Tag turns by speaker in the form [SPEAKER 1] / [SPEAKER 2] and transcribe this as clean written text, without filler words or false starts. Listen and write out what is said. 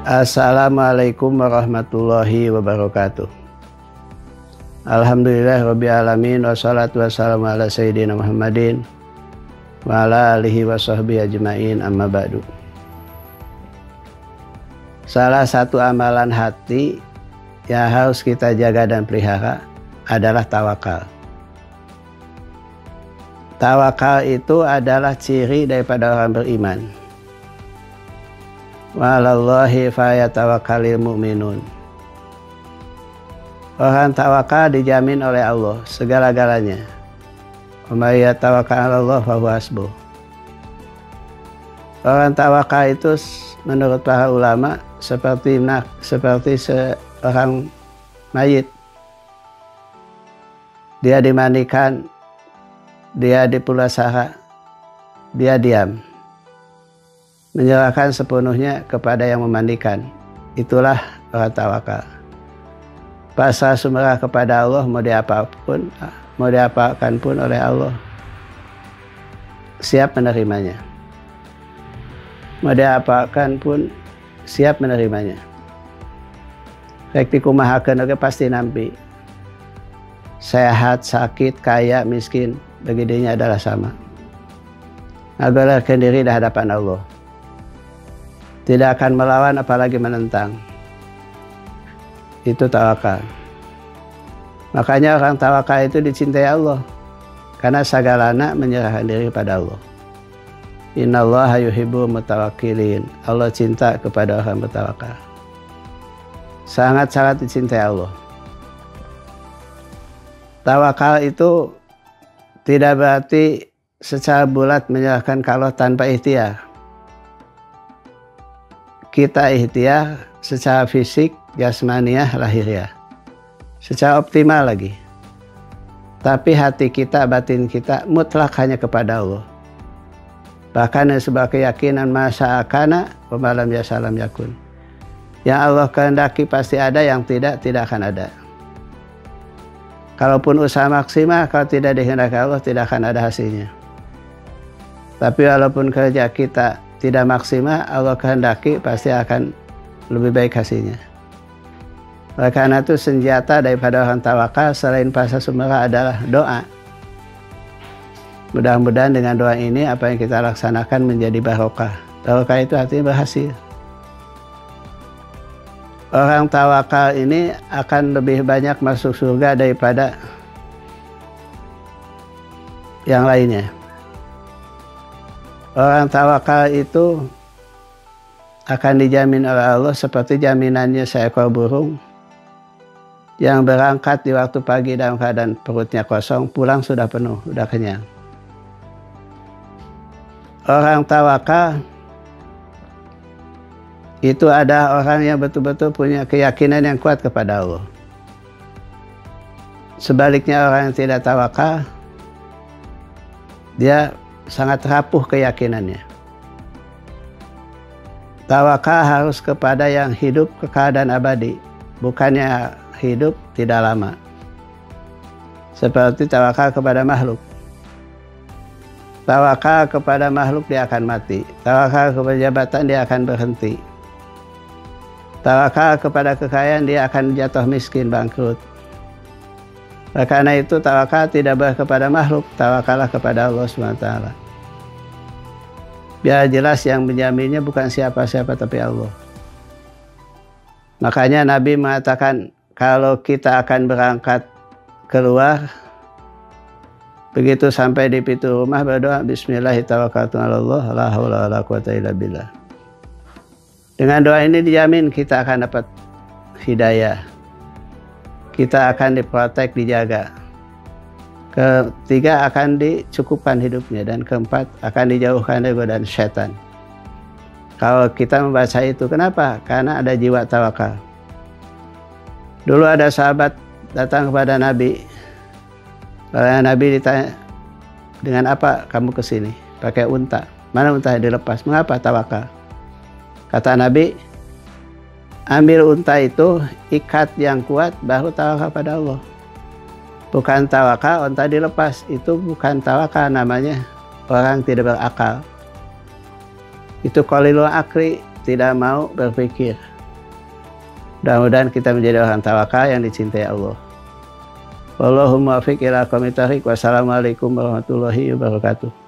[SPEAKER 1] Assalamualaikum warahmatullahi wabarakatuh. Alhamdulillah rabbil alamin, wassalatu wassalamu ala sayyidina Muhammadin wa ala alihi wa sahbihi ajmain, amma ba'du. Salah satu amalan hati yang harus kita jaga dan pelihara adalah tawakal. Tawakal itu adalah ciri daripada orang beriman. Wa 'alallahi falyatawakkalul mu'minun. Orang tawakal dijamin oleh Allah segala-galanya. Wa may yatawakkal 'alallah fahuwa hasbuh. Orang tawakal itu menurut para ulama seperti seorang mayit. Dia dimandikan, dia dipulasara, dia diam, menyerahkan sepenuhnya kepada yang memandikan. Itulah orang tawakal. Pasrah sumerah kepada Allah, mau diapakan pun oleh Allah, siap menerimanya. Mau diapakan pun siap menerimanya. Rek dikumahakeun oge pasti nampi. Sehat, sakit, kaya, miskin, bagi dirinya adalah sama. Ngagolerkeun diri di hadapan Allah. Tidak akan melawan apalagi menentang. Itu tawakal. Makanya orang tawakal itu dicintai Allah, karena sagalana menyerahkan diri pada Allah. Innallaha yuhibbul mutawakkilin. Allah cinta kepada orang bertawakal. Sangat-sangat dicintai Allah. Tawakal itu tidak berarti secara bulat menyerahkan ke Allah tanpa ikhtiar. Kita ikhtiar secara fisik, jasmaniah, lahiriah, secara optimal lagi. Tapi hati kita, batin kita mutlak hanya kepada Allah. Bahkan sebuah keyakinan masa akana pemalam ya salam yakun. Yang Allah kehendaki pasti ada, yang tidak akan ada. Kalaupun usaha maksimal, kalau tidak dikehendaki Allah tidak akan ada hasilnya. Tapi walaupun kerja kita tidak maksimal, Allah kehendaki pasti akan lebih baik hasilnya. Oleh karena itu senjata daripada orang tawakal selain pasrah sumerah adalah doa. Mudah-mudahan dengan doa ini apa yang kita laksanakan menjadi barokah. Barokah itu artinya berhasil. Orang tawakal ini akan lebih banyak masuk surga daripada yang lainnya. Orang tawakal itu akan dijamin oleh Allah seperti jaminannya seekor burung yang berangkat di waktu pagi dalam keadaan perutnya kosong, pulang sudah penuh, sudah kenyang. Orang tawakal itu ada orang yang betul-betul punya keyakinan yang kuat kepada Allah. Sebaliknya orang yang tidak tawakal, dia sangat rapuh keyakinannya. Tawakal harus kepada yang hidup kekal dan abadi, bukannya hidup tidak lama. Seperti tawakal kepada makhluk. Tawakal kepada makhluk dia akan mati. Tawakal kepada jabatan dia akan berhenti. Tawakal kepada kekayaan dia akan jatuh miskin, bangkrut. Karena itu tawakal tidak kepada makhluk, tawakallah kepada Allah SWT. Biar jelas yang menjaminnya bukan siapa-siapa tapi Allah. Makanya Nabi mengatakan kalau kita akan berangkat keluar, begitu sampai di pintu rumah berdoa Bismillahirrahmanirrahim, la haula wala quwata illa billah. Dengan doa ini dijamin kita akan dapat hidayah. Kita akan diprotek, dijaga. Ketiga akan dicukupkan hidupnya, dan keempat akan dijauhkan dari godaan syaitan. Kalau kita membaca itu, kenapa? Karena ada jiwa tawakal. Dulu ada sahabat datang kepada Nabi. Lalu Nabi ditanya, dengan apa kamu kesini? Pakai unta. Mana unta yang dilepas? Mengapa tawakal? Kata Nabi, ambil unta itu, ikat yang kuat, baru tawakal pada Allah. Bukan tawakal, unta dilepas. Itu bukan tawakal, namanya orang tidak berakal. Itu qalilul akli, tidak mau berpikir. Mudah-mudahan kita menjadi orang tawakal yang dicintai Allah. Wallahumma muwaffiq ila aqwamit thoriq. Wassalamualaikum warahmatullahi wabarakatuh.